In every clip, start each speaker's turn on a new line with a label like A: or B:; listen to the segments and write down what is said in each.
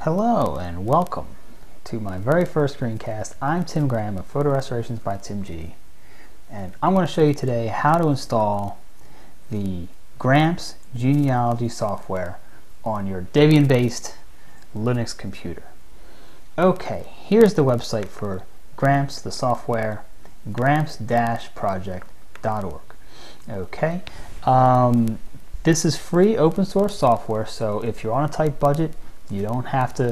A: Hello and welcome to my very first screencast. I'm Tim Graham of Photo Restorations by Tim G, and I'm going to show you today how to install the Gramps genealogy software on your Debian-based Linux computer. Okay, here's the website for Gramps, the software, gramps-project.org. Okay, this is free open source software, so if you're on a tight budget, you don't have to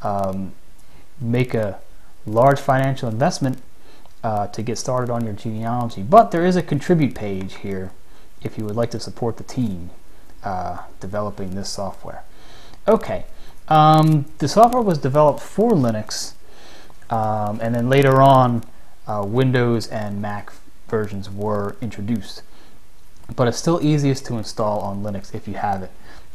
A: make a large financial investment to get started on your genealogy. But there is a contribute page here if you would like to support the team developing this software. Okay, the software was developed for Linux, and then later on Windows and Mac versions were introduced. But it's still easiest to install on Linux if you have it.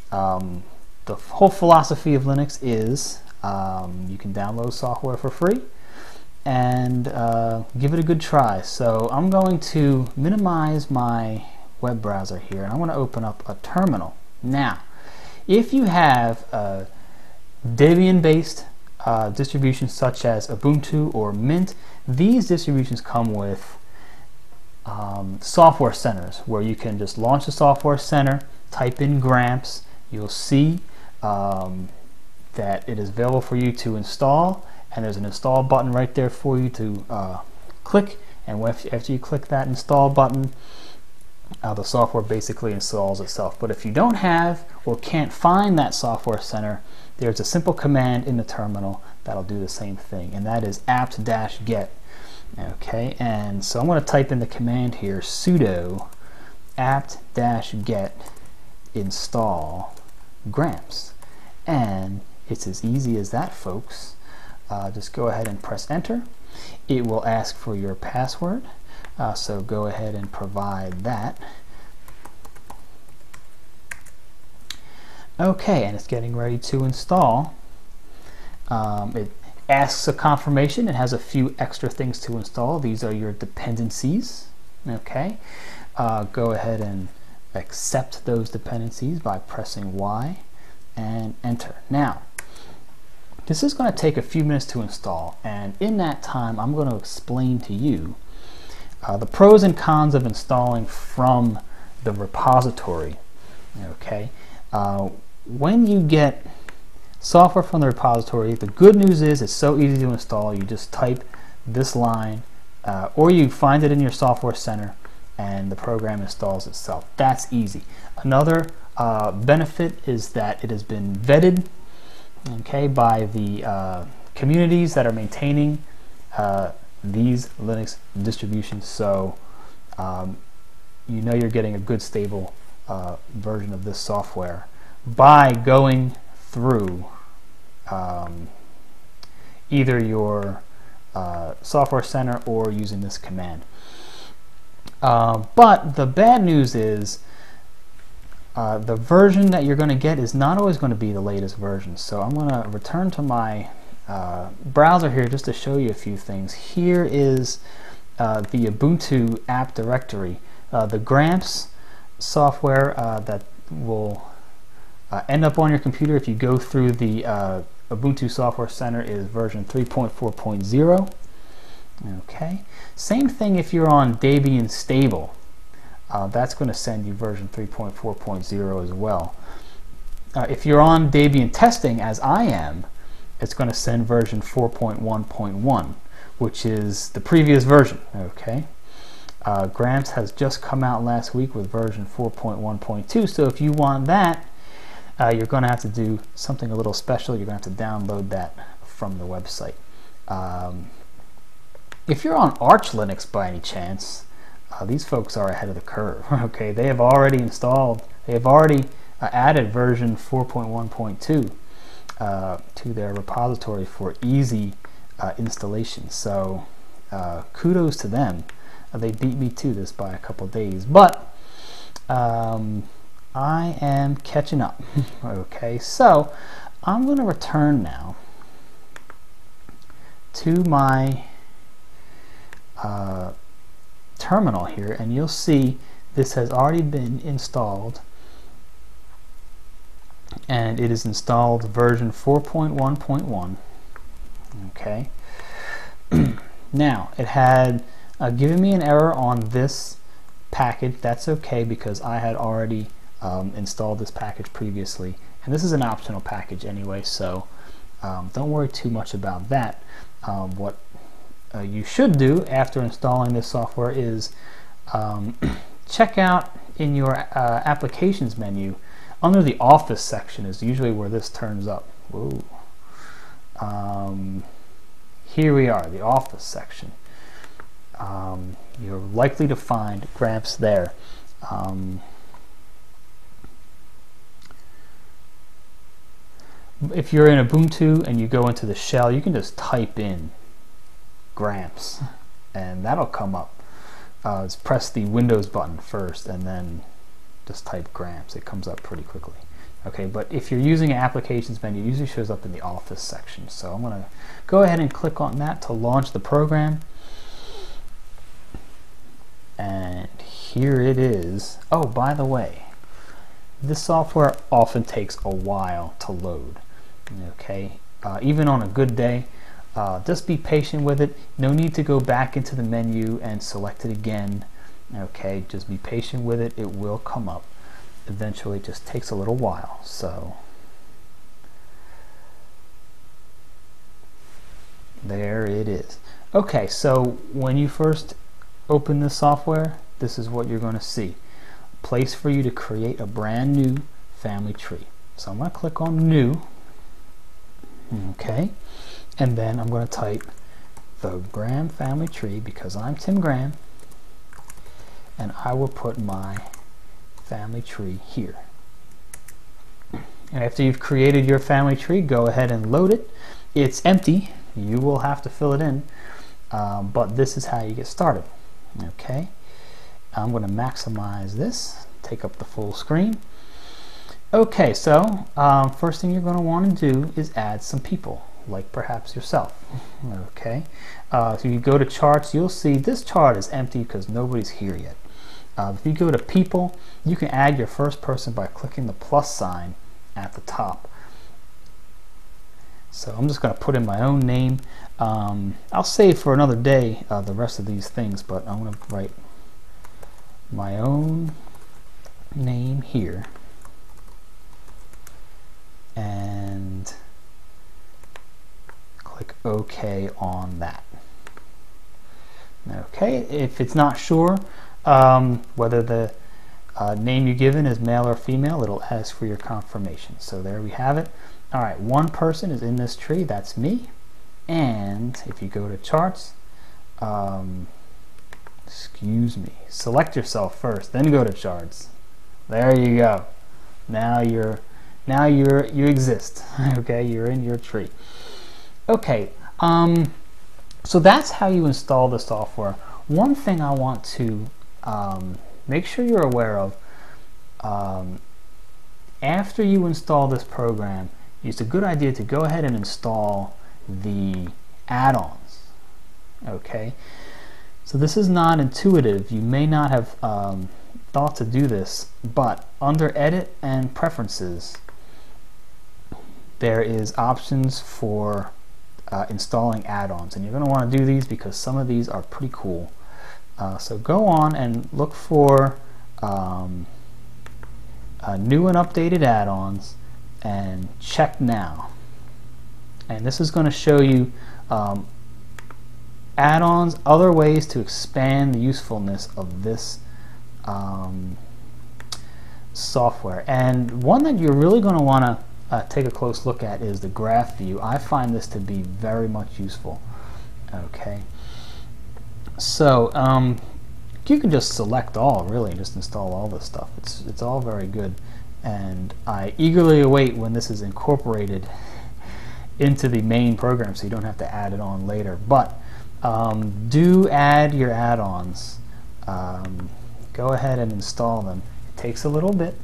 A: The whole philosophy of Linux is you can download software for free and give it a good try. So I'm going to minimize my web browser here, and I want to open up a terminal. Now, if you have a Debian-based distributions such as Ubuntu or Mint, these distributions come with software centers where you can just launch the software center, type in Gramps, you'll see that it is available for you to install, and there's an install button right there for you to click, and after you click that install button, the software basically installs itself. But if you don't have or can't find that software center, there's a simple command in the terminal that'll do the same thing, and that is apt-get. Okay, and so I'm going to type in the command here, sudo apt-get install Gramps, and it's as easy as that, folks. Just go ahead and press enter. It will ask for your password, so go ahead and provide that. Okay, and it's getting ready to install. It asks a confirmation. It has a few extra things to install. These are your dependencies. Okay, go ahead and accept those dependencies by pressing Y and enter. Now, this is going to take a few minutes to install, and in that time I'm going to explain to you the pros and cons of installing from the repository. Okay, when you get software from the repository, the good news is it's so easy to install. You just type this line or you find it in your software center and the program installs itself. That's easy. Another benefit is that it has been vetted, okay, by the communities that are maintaining these Linux distributions, so you know you're getting a good stable version of this software by going through either your software center or using this command. But the bad news is the version that you're going to get is not always going to be the latest version. So I'm going to return to my browser here just to show you a few things. Here is the Ubuntu app directory. The Gramps software that will end up on your computer if you go through the Ubuntu Software Center is version 3.4.0. Okay, same thing if you're on Debian stable. That's going to send you version 3.4.0 as well. If you're on Debian testing, as I am, it's going to send version 4.1.1, which is the previous version. Okay, Gramps has just come out last week with version 4.1.2, so if you want that, you're going to have to do something a little special. You're going to have to download that from the website. If you're on Arch Linux by any chance, these folks are ahead of the curve. Okay, they have already installed, they have already added version 4.1.2 to their repository for easy installation. So kudos to them. They beat me to this by a couple days, but I am catching up. Okay, so I'm going to return now to my terminal here, and you'll see this has already been installed and it is installed version 4.1.1. Okay. Now it had given me an error on this package. That's okay because I had already installed this package previously, and this is an optional package anyway, so don't worry too much about that. What you should do after installing this software is check out in your applications menu under the Office section is usually where this turns up. Whoa. Here we are, the Office section. You're likely to find Gramps there. If you're in Ubuntu and you go into the shell, you can just type in Gramps and that'll come up. Just press the Windows button first and then just type Gramps. It comes up pretty quickly. Okay, but if you're using an applications menu, it usually shows up in the Office section. So I'm going to go ahead and click on that to launch the program. And here it is. Oh, by the way, this software often takes a while to load. Okay, even on a good day, just be patient with it. No need to go back into the menu and select it again. Okay, just be patient with it. It will come up. Eventually, it just takes a little while. So there it is. Okay, so when you first open this software, this is what you're going to see. A place for you to create a brand new family tree. So I'm going to click on New. Okay, and then I'm going to type the Graham family tree because I'm Tim Graham, and I will put my family tree here. And after you've created your family tree, go ahead and load it. It's empty. You will have to fill it in, but this is how you get started. Okay, I'm going to maximize this, take up the full screen. Okay, so first thing you're going to want to do is add some people, like perhaps yourself. Okay, so you go to charts, you'll see this chart is empty because nobody's here yet. If you go to people, you can add your first person by clicking the plus sign at the top. So I'm just going to put in my own name. I'll save for another day the rest of these things, but I'm going to write my own name here and click OK on that. Okay, if it's not sure whether the name you're given is male or female, it'll ask for your confirmation. So there we have it. All right, one person is in this tree, that's me. And if you go to charts, excuse me, select yourself first, then go to charts. There you go. Now you exist. Okay, you're in your tree. Okay, so that's how you install the software. One thing I want to make sure you're aware of, after you install this program, it's a good idea to go ahead and install the add-ons. Okay, so this is not intuitive. You may not have thought to do this, but under Edit and Preferences, there is options for installing add-ons, and you're going to want to do these because some of these are pretty cool. So go on and look for new and updated add-ons and check now. And this is going to show you add-ons, other ways to expand the usefulness of this software. And one that you're really going to want to take a close look at is the graph view. I find this to be very much useful. Okay, so you can just select all, really, just install all this stuff. It's all very good, and I eagerly await when this is incorporated into the main program so you don't have to add it on later. But do add your add-ons. Go ahead and install them. It takes a little bit,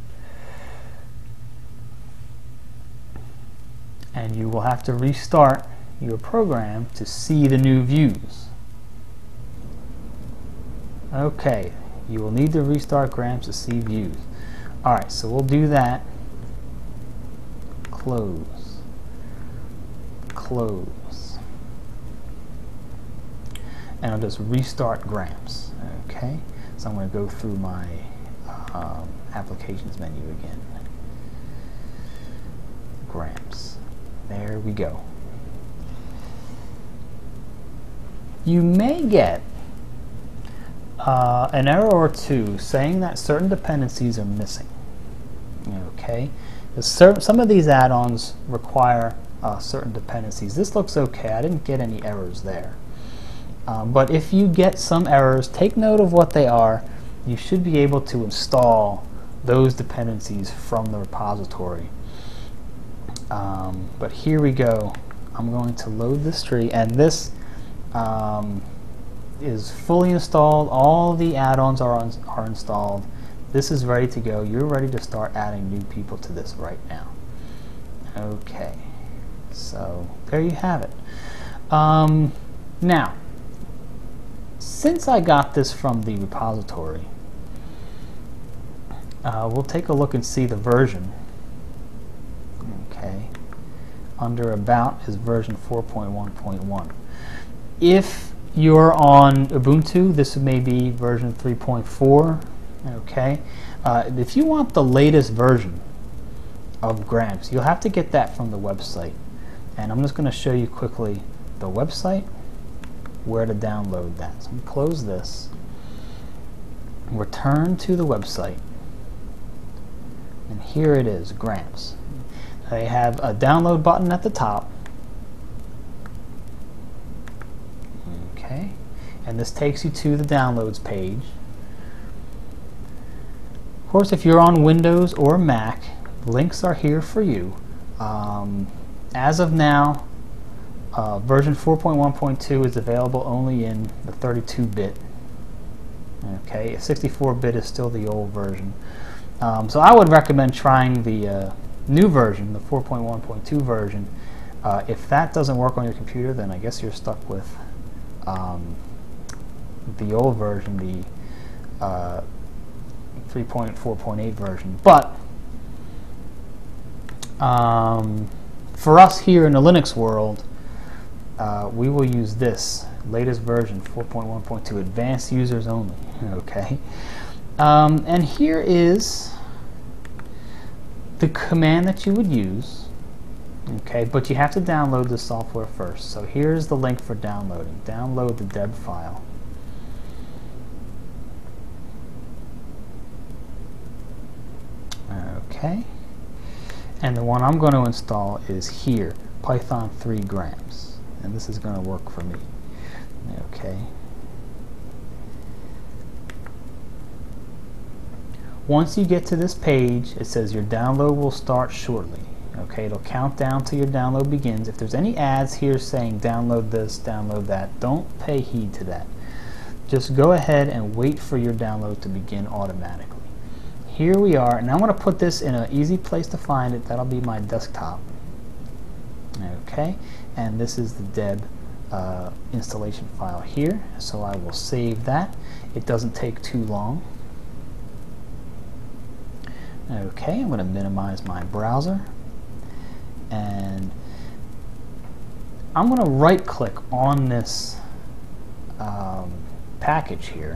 A: and you will have to restart your program to see the new views. Okay, you will need to restart Gramps to see views. Alright, so we'll do that. close, close, and I'll just restart Gramps. Okay, so I'm going to go through my applications menu again. Gramps. There we go. You may get an error or two saying that certain dependencies are missing. Okay, some of these add-ons require certain dependencies. This looks okay. I didn't get any errors there. But if you get some errors, take note of what they are. You should be able to install those dependencies from the repository. But here we go. I'm going to load this tree, and this is fully installed. All the add-ons are installed. This is ready to go. You're ready to start adding new people to this right now. Okay, so there you have it. Now, since I got this from the repository, we'll take a look and see the version. Okay, under About is version 4.1.1. If you're on Ubuntu, this may be version 3.4. Okay, if you want the latest version of Gramps, you'll have to get that from the website. And I'm just going to show you quickly the website, where to download that. So I'm going to close this, return to the website, and here it is, Gramps. They have a download button at the top. Okay, and this takes you to the downloads page. Of course, if you're on Windows or Mac, links are here for you. As of now, version 4.1.2 is available only in the 32-bit. Okay, 64-bit is still the old version. So I would recommend trying the new version, the 4.1.2 version. If that doesn't work on your computer, then I guess you're stuck with the old version, the 3.4.8 version. But for us here in the Linux world, we will use this latest version, 4.1.2, advanced users only. Okay, and here is the command that you would use. Okay, but you have to download the software first. So here's the link for downloading. Download the deb file. Okay, and the one I'm going to install is here, Python 3 Gramps, and this is going to work for me. Okay. Once you get to this page, it says your download will start shortly. Okay, it'll count down till your download begins. If there's any ads here saying download this, download that, don't pay heed to that. Just go ahead and wait for your download to begin automatically. Here we are, and I'm going to put this in an easy place to find it. That'll be my desktop. Okay, and this is the deb installation file here, so I will save that. It doesn't take too long. Okay, I'm going to minimize my browser, and I'm going to right click on this package here.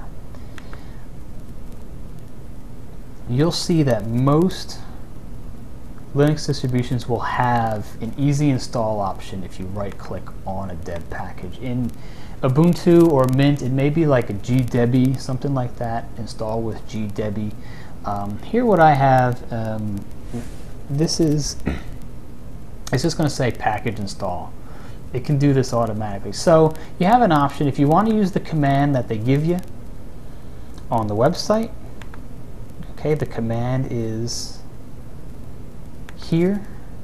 A: You'll see that most Linux distributions will have an easy install option if you right click on a deb package. In Ubuntu or Mint, it may be like a gdebi, something like that, install with gdebi. Here what I have, this is, it's just going to say package install. It can do this automatically. So you have an option if you want to use the command that they give you on the website. Okay, the command is here.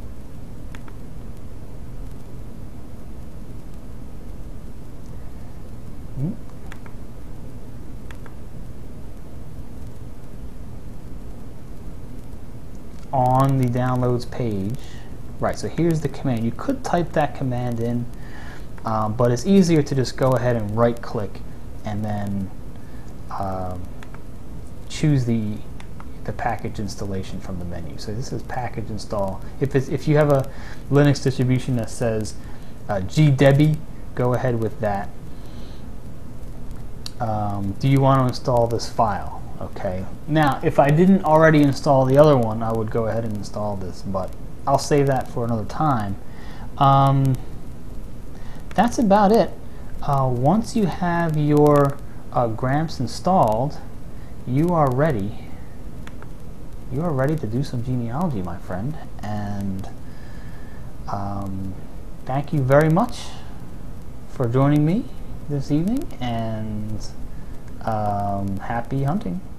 A: On the downloads page. Right, so here's the command. You could type that command in, but it's easier to just go ahead and right click and then choose the the package installation from the menu. So this is package install. If you have a Linux distribution that says gdebi, go ahead with that. Do you want to install this file? Okay. Now, if I didn't already install the other one, I would go ahead and install this, but I'll save that for another time. That's about it. Once you have your Gramps installed, you are ready. You are ready to do some genealogy, my friend. And thank you very much for joining me this evening, and happy hunting.